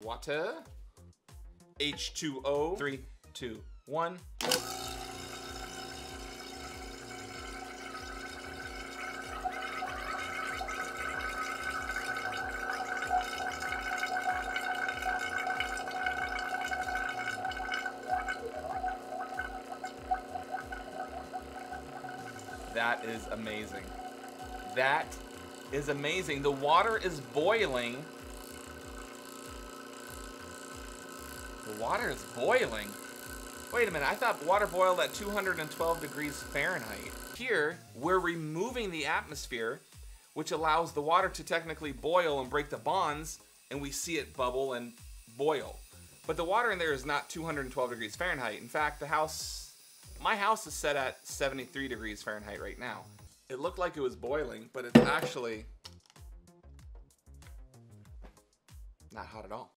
water. H2O. 3, 2, 1. That is amazing. That is amazing. The water is boiling. The water is boiling. Wait a minute, I thought water boiled at 212 degrees Fahrenheit. Here, we're removing the atmosphere, which allows the water to technically boil and break the bonds, and we see it bubble and boil. But the water in there is not 212 degrees Fahrenheit. In fact, my house is set at 73 degrees Fahrenheit right now. It looked like it was boiling, but it's actually not hot at all.